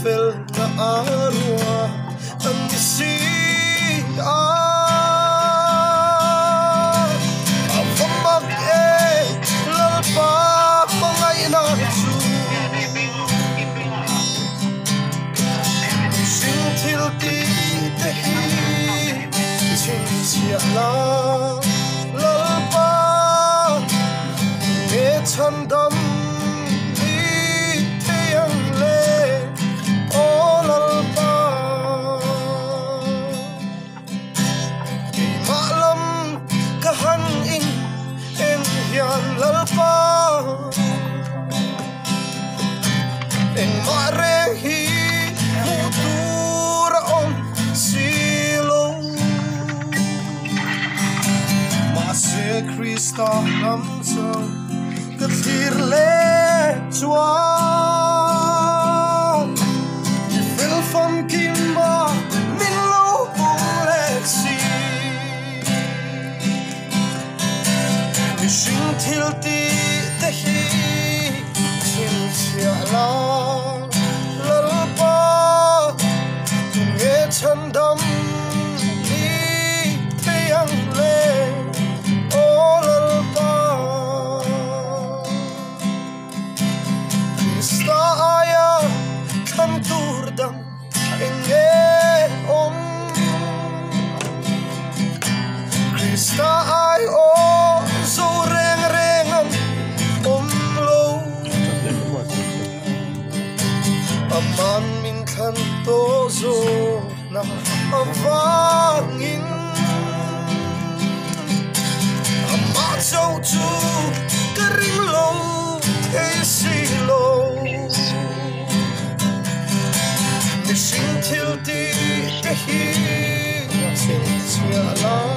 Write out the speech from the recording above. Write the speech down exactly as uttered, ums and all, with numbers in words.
fel na arua an si a avamak e lalpa mangai na chu sing til ti te hi chin sia la lalpa e chan dam lalpa en mare hi mutura om silo ma se Krista nam so kathir le chua fel fam kimba min lo lexi sing til ti te hi chin sia la lalpa nge chan dam ni te yang le o lalpa Krista aya kan tur dam enge om Krista ai o so reng rengan om lo aman min khan to zo na avangin ama chau chu karing lo hey si lo mi sing til ti te hi sing sia la